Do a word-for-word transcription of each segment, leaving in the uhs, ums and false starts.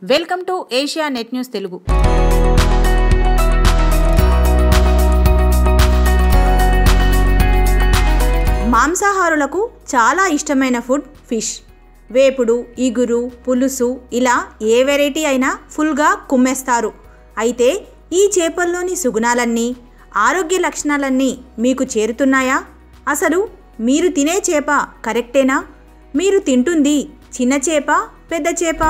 Welcome to Asianet news Telugu. మాంసాహారులకు చాలా ఇష్టమైన ఫుడ్ ఫిష్. వేపుడు, ఇగురు, పులుసు ఇలా ఏ వెరైటీ అయినా ఫుల్గా కుమ్మేస్తారు. అయితే ఈ చేపల్లోని సుగుణాలన్నీ, ఆరోగ్య లక్షణాలన్నీ మీకు చేరుతున్నాయా? అసలు మీరు తినే చేప కరెక్టేనా? మీరు తింటుంది చిన్న చేప, పెద్ద చేప?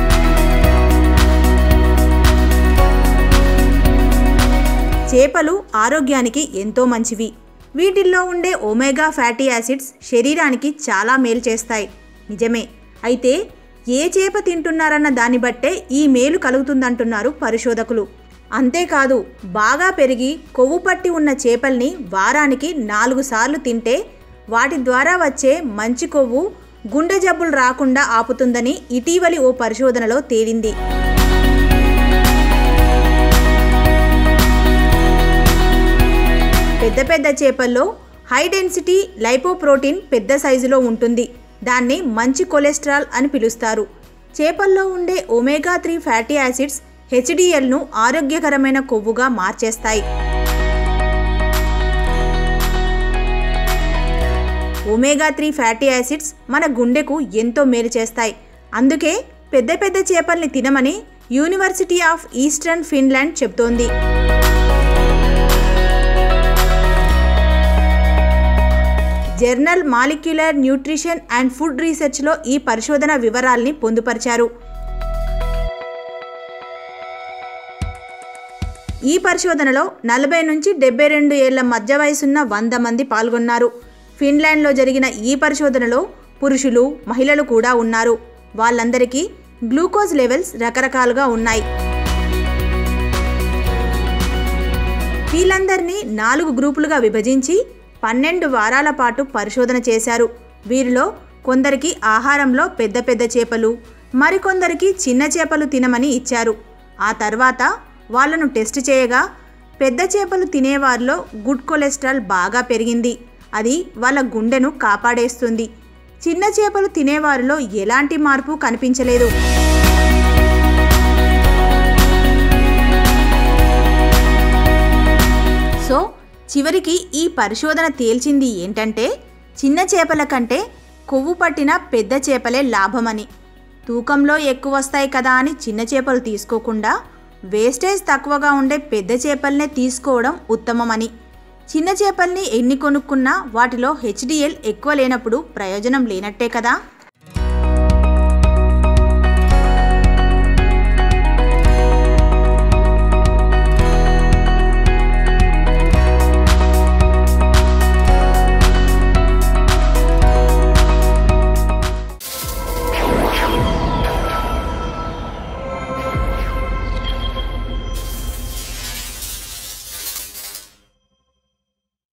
చేపలు ఆరోగ్యానికి ఎంతో మంచివి. వీటిల్లో ఉండే ఒమేగా ఫ్యాటీ యాసిడ్స్ శరీరానికి చాలా మేలు చేస్తాయి. నిజమే. అయితే ఏ చేప తింటున్నారన్న దాన్ని బట్టే ఈ మేలు కలుగుతుందంటున్నారు పరిశోధకులు. అంతేకాదు, బాగా పెరిగి కొవ్వు పట్టి ఉన్న చేపల్ని వారానికి నాలుగు సార్లు తింటే వాటి ద్వారా వచ్చే మంచి కొవ్వు గుండె జబ్బులు రాకుండా ఆపుతుందని ఇటీవలి ఓ పరిశోధనలో తేలింది. పెద్ద పెద్ద చేపల్లో హై డెన్సిటీ లైపోప్రోటీన్ పెద్ద సైజులో ఉంటుంది. దాన్ని మంచి కొలెస్ట్రాల్ అని పిలుస్తారు. చేపల్లో ఉండే ఒమేగా త్రీ ఫ్యాటీ యాసిడ్స్ హెచ్డిఎల్ను ఆరోగ్యకరమైన కొవ్వుగా మార్చేస్తాయి. ఒమేగా త్రీ ఫ్యాటీ యాసిడ్స్ మన గుండెకు ఎంతో మేలు చేస్తాయి. అందుకే పెద్ద పెద్ద చేపల్ని తినమని యూనివర్సిటీ ఆఫ్ ఈస్టర్న్ ఫిన్లాండ్ చెబుతోంది. Journal molecular nutrition and food రీసెర్చ్లో ఈ పరిశోధన వివరాల్ని పొందుపరిచారు. ఈ పరిశోధనలో నలభై నుంచి డెబ్బై రెండు ఏళ్ల మధ్య వయసున్న వంద మంది పాల్గొన్నారు. ఫిన్లాండ్లో జరిగిన ఈ పరిశోధనలో పురుషులు, మహిళలు కూడా ఉన్నారు. వాళ్ళందరికీ గ్లూకోజ్ లెవెల్స్ రకరకాలుగా ఉన్నాయి. వీళ్ళందరినీ నాలుగు గ్రూపులుగా విభజించి పన్నెండు వారాల పాటు పరిశోధన చేశారు. వీరిలో కొందరికి ఆహారంలో పెద్ద పెద్ద చేపలు, మరికొందరికి చిన్న చేపలు తినమని ఇచ్చారు. ఆ తర్వాత వాళ్ళను టెస్ట్ చేయగా పెద్ద చేపలు తినేవారిలో గుడ్ కొలెస్ట్రాల్ బాగా పెరిగింది. అది వాళ్ళ గుండెను కాపాడేస్తుంది. చిన్న చేపలు తినేవారిలో ఎలాంటి మార్పు కనిపించలేదు. సో చివరికి ఈ పరిశోధన తేల్చింది ఏంటంటే, చిన్న చేపల కంటే కొవ్వు పట్టిన పెద్ద చేపలే లాభమని. తూకంలో ఎక్కువ వస్తాయి కదా అని చిన్న చేపలు తీసుకోకుండా వేస్టేజ్ తక్కువగా ఉండే పెద్ద చేపలనే తీసుకోవడం ఉత్తమమని. చిన్న చేపల్ని ఎన్ని కొనుక్కున్నా వాటిలో హెచ్డిఎల్ ఎక్కువ లేనప్పుడు ప్రయోజనం లేనట్టే కదా.